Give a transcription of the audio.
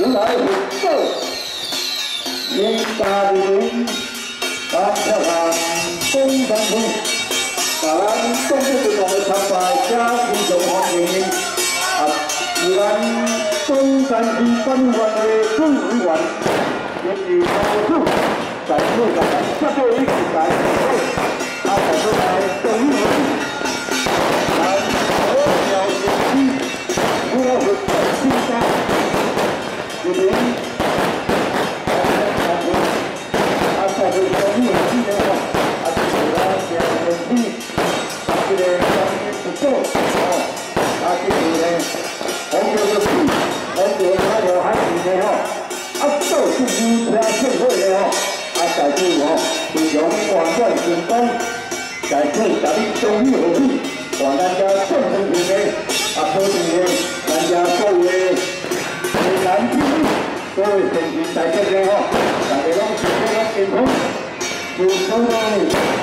原来是这年大的人，大漂亮东山村，咱东部的我们参拜家庭中欢迎宜兰东山区分会的主委员，也是老主，在座的绝对一起来，他在出来等你。 我是新疆，这边，在这个路基的话，就是这个天气，这个不错就是红酒的皮，红酒还有海鲜的都是优良正味的在这是用广泛成功，在这咱们中医合力，让大家正正平平可以大家各位闽南居民，各位前进在这边大家拢是非常健康，有所谓。